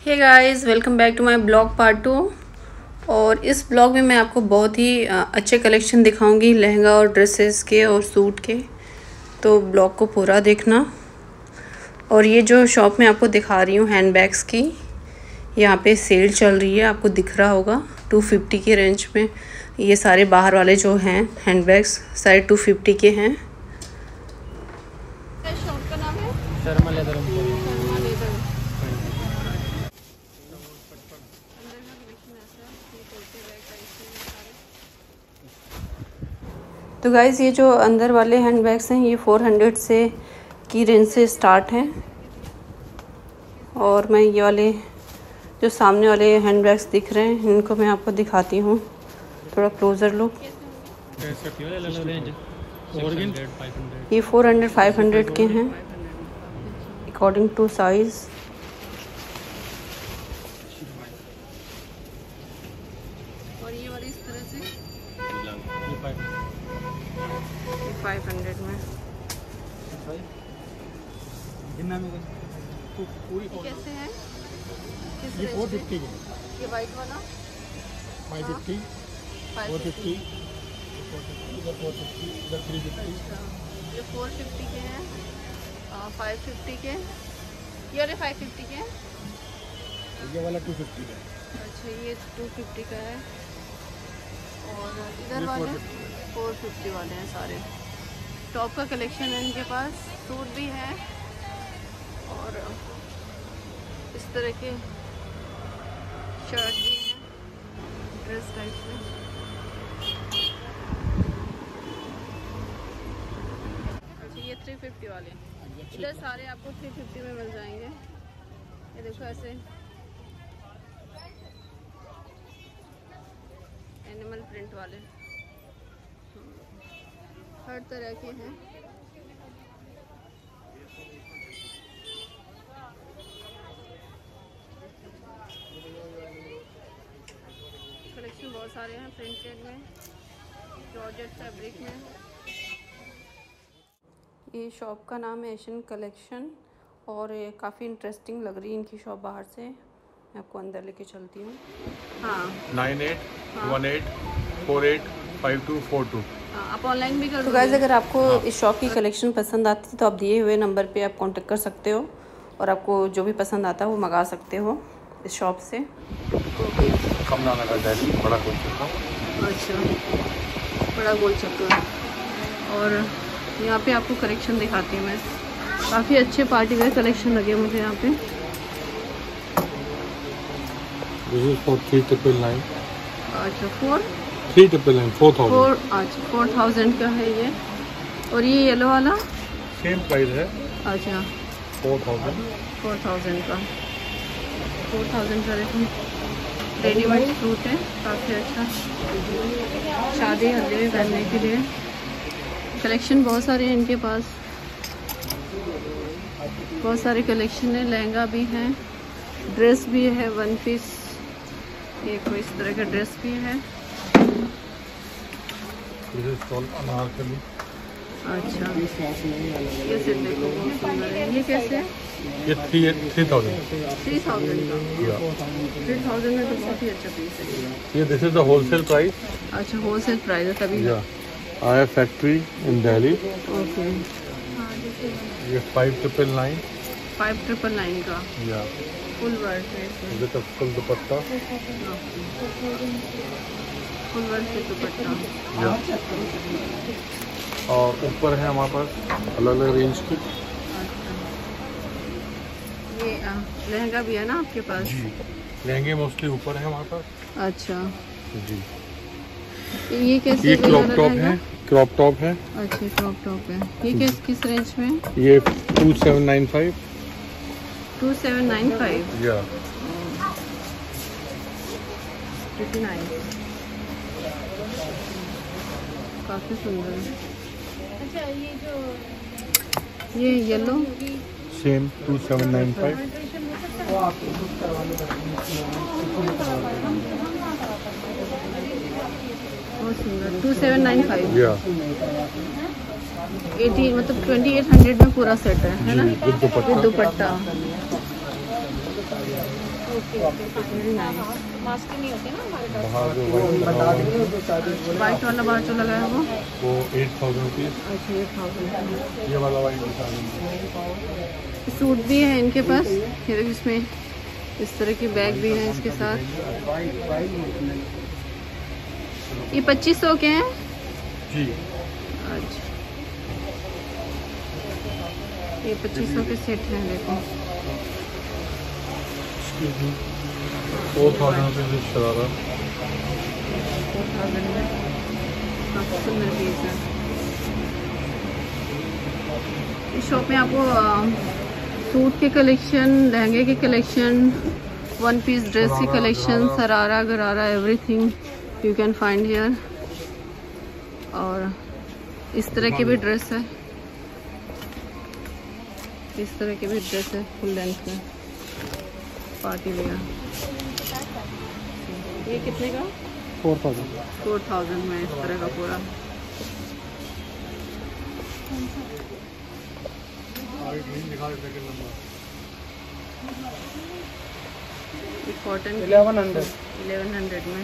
Hey guys, welcome back to my blog part 2। और इस blog में मैं आपको बहुत ही अच्छे कलेक्शन दिखाऊंगी, लहंगा और ड्रेसेस के और सूट के। तो ब्लॉग को पूरा देखना। और ये जो शॉप में आपको दिखा रही हूँ हैंड बैग्स की, यहाँ पे सेल चल रही है, आपको दिख रहा होगा 250 के रेंज में। ये सारे बाहर वाले जो हैं हैंड बैग्स सारे 250 के हैं। शॉप का नाम है शर्मा लेदर। तो गाइज़, ये जो अंदर वाले हैंड बैग्स हैं ये 400 से की रेंज से स्टार्ट हैं। और मैं ये वाले जो सामने वाले हैंड बैग्स दिख रहे हैं इनको मैं आपको दिखाती हूँ, थोड़ा क्लोज़र लुक। ये 400-500 के हैं अकॉर्डिंग टू साइज़। और ये वाली इस तरह से 500 में। कैसे है? ये 450 के। ये वाइट वाला 550, 450, इधर 450, इधर 350। ये 450 के हैं, 550 के। ये वाले 550 के हैं। ये वाला 250 का। अच्छा, ये 250 का है। और इधर वाले 450 वाले हैं सारे। टॉप का कलेक्शन है इनके पास, सूट भी है और इस तरह के शर्ट भी हैं ड्रेस टाइप में। अच्छा, ये 350 वाले, इधर सारे आपको 350 में मिल जाएंगे। ये देखो ऐसे एनिमल प्रिंट वाले हर तरह के हैं। कलेक्शन बहुत सारे हैं प्रिंटेड में, जॉर्जेट फैब्रिक में। ये शॉप का नाम है एशियन कलेक्शन और ये काफ़ी इंटरेस्टिंग लग रही है इनकी शॉप बाहर से। मैं आपको अंदर लेके चलती हूँ। हाँ, 9818485242। आप ऑनलाइन भी कर। तो गाइस, अगर आपको इस शॉप की कलेक्शन पसंद आती है तो आप दिए हुए नंबर पे आप कांटेक्ट कर सकते हो और आपको जो भी पसंद आता है वो मंगा सकते हो इस शॉप से। कम दाना का जैसी बड़ा गोल चक्कर। अच्छा, बड़ा गोल चक्कर। और यहाँ पे आपको कलेक्शन दिखाती हूँ मैं, काफ़ी अच्छे पार्टी वेयर कलेक्शन लगे मुझे यहाँ पे। This is for 3999। अच्छा, 3999, 4000। अच्छा 4000 का है ये। और ये येलो वाला सेम प्राइस है। अच्छा 4000 का 4000 का। देखो रेडीमेड सूट है, काफ़ी अच्छा, शादी हल्दी में पहनने के लिए। कलेक्शन बहुत सारे हैं इनके पास, बहुत सारे कलेक्शन है। लहंगा भी है, ड्रेस भी है, वन पीस, ये कोई इस तरह का ड्रेस भी है। अनारकली। अच्छा, ये सेट देखो बहुत सुंदर है। ये कैसे है? ये 3000। 3000 का। 3000 में तो बहुत ही अच्छा पीस है ये this is the wholesale price. अच्छा, होलसेल प्राइस है तभी। आया फैक्ट्री इन दिल्ली। ओके, ये 5999। 5999 का या फुल वर्क है इसमें। With full dupatta. Full work से दुपट्टा। या और ऊपर है हमारे पास अलग अलग रेंज की। अच्छा, ये लहंगा भी है ना आपके पास? जी, लहंगे मोस्टली ऊपर है हमारे पास। अच्छा जी, ये कैसे? ये क्रॉप टॉप है। क्रॉप टॉप है। अच्छा, क्रॉप टॉप है। ये किस रेंज में? ये 2795। 2795। या काफ़ी सुंदर है। अच्छा, ये जो ये येलो सेम 2795। बहुत सुंदर 2795। या 18 मतलब 2800 में पूरा सेट है ना? With dupatta. With dupatta. Mask नहीं होते ना हमारे पास। बाहर जो वाइट वाला बाहर जो लगा है वो 8,000 रुपीज़। अच्छा 8,000। ये वाला वाइट 8,000। सूट भी है इनके पास, ये देखो इसमें इस तरह की बैग भी है इसके साथ। ये 2500 के हैं जी। अच्छा, ये 2500 के सेट हैं। देखो 4,000 रुपीज़ शरारा। 4,000 में काफ़ी सुंदर पीस है। इस शॉप में आपको सूट के कलेक्शन, लहंगे के कलेक्शन, वन पीस ड्रेस की collection, sharara gharara everything you can find here. और इस तरह की भी ड्रेस है, इस तरह की भी ड्रेस है फुल लेंथ में, पार्टी वेयर। ये कितने का? 4,000 में इस तरह का पूरा। कॉटन 1100 में।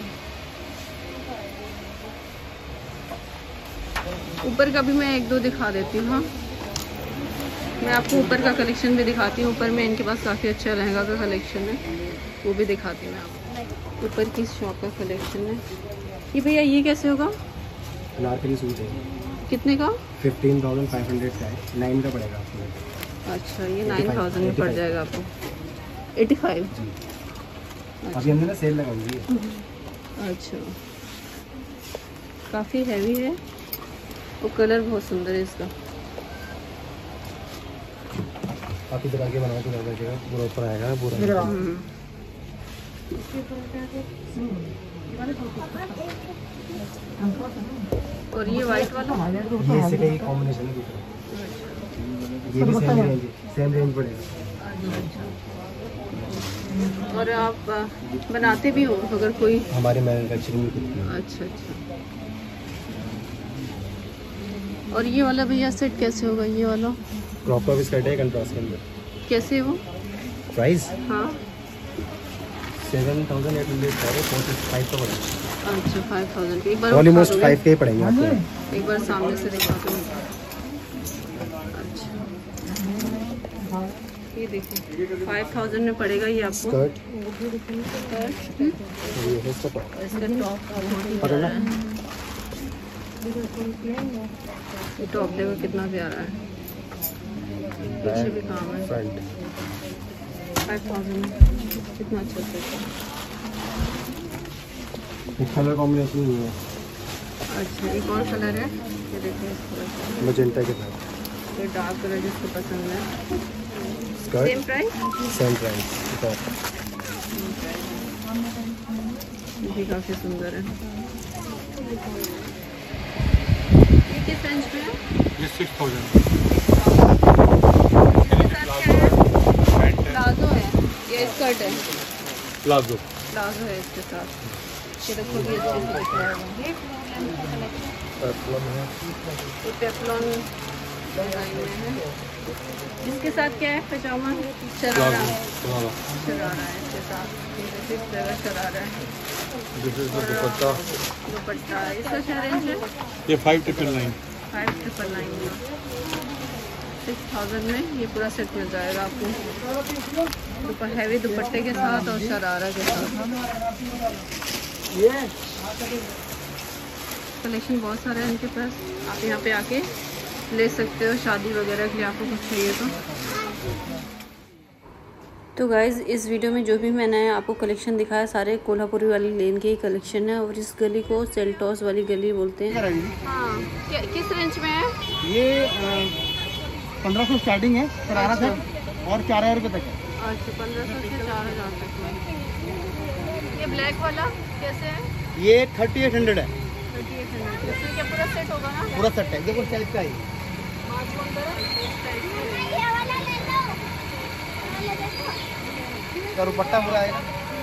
ऊपर का भी मैं एक दो दिखा देती हूँ। हाँ, मैं आपको ऊपर का कलेक्शन भी दिखाती हूँ। ऊपर में इनके पास काफ़ी अच्छा लहंगा का कलेक्शन है, वो भी दिखाती हूँ मैं आपको। ऊपर की शॉप का कलेक्शन है ये। भैया ये कैसे होगा? अनारकली सूट है। कितने का? 15,500 का है, 9 का पड़ेगा आपको। अच्छा, ये 9,000 में पड़ जाएगा आपको। 85 जी। अभी हमने ना सेल लगाई है। अच्छा, काफ़ी हैवी है, वो कलर बहुत सुंदर है इसका। आप इधर आके बना के लगा देगा, पूरा ऊपर आएगा पूरा। और ये वाइट वाला ये इससे का ही कॉम्बिनेशन है दूसरा। ये भी सेम रेंज पड़ेगा। और आप बनाते भी हो अगर कोई? हमारे मैन्युफैक्चरिंग भी करती है। अच्छा अच्छा। और ये वाला भैया सेट कैसे होगा? ये वाला क्रॉप टॉप स्कर्ट है कंट्रास्ट के अंदर। कैसे है वो प्राइस? हाँ 7,800 है, 45 का पड़ेगा। अच्छा 5,000 के। एक बार ऑलमोस्ट 5K पड़ेंगे आपको। एक बार सामने से दिखा दो। अच्छा, ये देखिए 5,000 में पड़ेगा ये आपको। स्कर्ट स्कर्ट ये है इसका टॉप। इसका टॉप बहुत ही प्यारा है। ये टॉप देखो कितना प्यारा है, पीछे भी काम है। फ्रंट 5,000 कितना अच्छा सेट है। कलर कॉम्बिनेशन नहीं है। अच्छा, एक और कलर है, ये देखिए इस तरह का। मजेंटा के साथ ये डार्क कलर जिसको पसंद है। Skirt same price? Same price. ये भी काफ़ी सुंदर है। ये किस रेंज में है? ये 6,000। प्लाजो है, ये स्कर्ट है। प्लाजो प्लाजो है इसके साथ। ये देखो भी अच्छे से दिख रहा है। ये पेप्लॉन डिजाइन में है। इसके साथ क्या है? पजामा शरारा। शरारा है इसके साथ, इस तरह शरारा है। दुपट्टा दुपट्टा इसका क्या रेंज है? ये 5,999। 5,999 में 6,000 में ये पूरा सेट मिल जाएगा आपको। हैवी दुपट्टे के साथ और शरारा के साथ। कलेक्शन बहुत सारे हैं इनके पास, आप यहाँ पे आके ले सकते हो शादी वगैरह के लिए आपको कुछ चाहिए तो गाइज़ इस वीडियो में जो भी मैंने आपको कलेक्शन दिखाया सारे कोल्हापुरी वाली लेन के ही कलेक्शन है। और इस गली को सेल्टॉस वाली गली बोलते हैं। हाँ, किस रेंज में है ये 1500 स्टार्टिंग है शरारा से और 4,000 रुपये तक है। अच्छा 1500 से 4,000 तक में। ये ब्लैक वाला कैसे है? ये 3,800 है। 3,800 इसमें क्या पूरा सेट होगा ना? पूरा सेट है, देखो टाइप का ही। दुपट्टा पूरा है।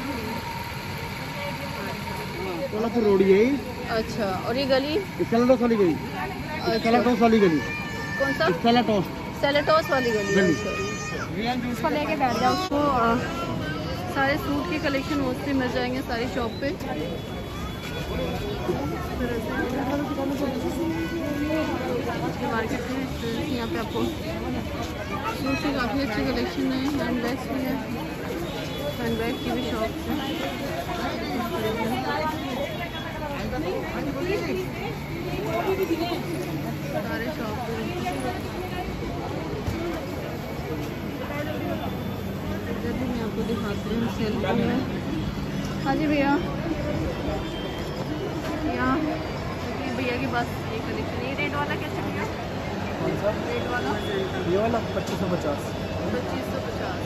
कोल्हापुर रोड यही। अच्छा, और ये गली? सेलेटॉस वाली गली। सेलेटॉस वाली गली। कौन सा? सेलेटॉस। सेलेटॉस वाली गली। इसको लेके बैठ जाओ। उसको सारे सूट के कलेक्शन मोस्टली मिल जाएंगे सारी शॉप पे। मार्केट में यहाँ पे आपको सूट की काफ़ी अच्छी कलेक्शन है। हैंड बैग्स भी है, हैंड बैग की भी शॉप है। सारे शॉप पे मैं आपको दिखाती हूँ सेल में। हाँ जी भैया, यहाँ भैया के पास ये कलेक्शन। ये रेड वाला कैसे भैया? कौन सा? रेड वाला, ये वाला 2550। 2550।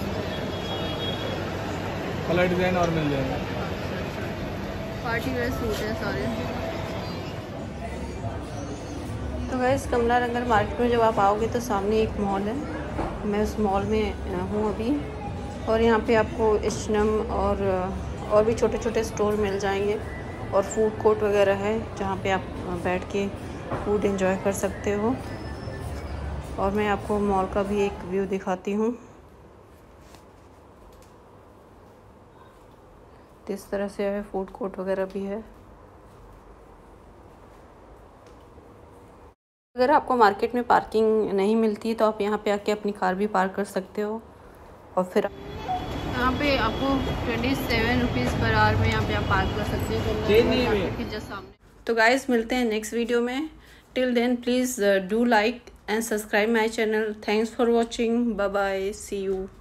कलर डिज़ाइन और मिल जाएगा। पार्टी वेयर सूट है सारे। तो गाइस कमला नगर मार्केट में जब आप आओगे तो सामने एक मॉल है, मैं उस मॉल में हूँ अभी। और यहाँ पे आपको एच&एम और भी छोटे छोटे स्टोर मिल जाएंगे और फूड कोर्ट वगैरह है जहाँ पे आप बैठ के फूड एंजॉय कर सकते हो। और मैं आपको मॉल का भी एक व्यू दिखाती हूँ। इस तरह से है, फूड कोर्ट वगैरह भी है। अगर आपको मार्केट में पार्किंग नहीं मिलती तो आप यहाँ पे आके अपनी कार भी पार्क कर सकते हो। और फिर यहाँ पे आपको 27 रुपीज़ पर आवर में यहाँ पे आप पार्क कर सकते हो मार्केट के जस्ट सामने। तो गाइस मिलते हैं नेक्स्ट वीडियो में। Till then please do like and subscribe my channel. Thanks for watching. Bye bye, see you.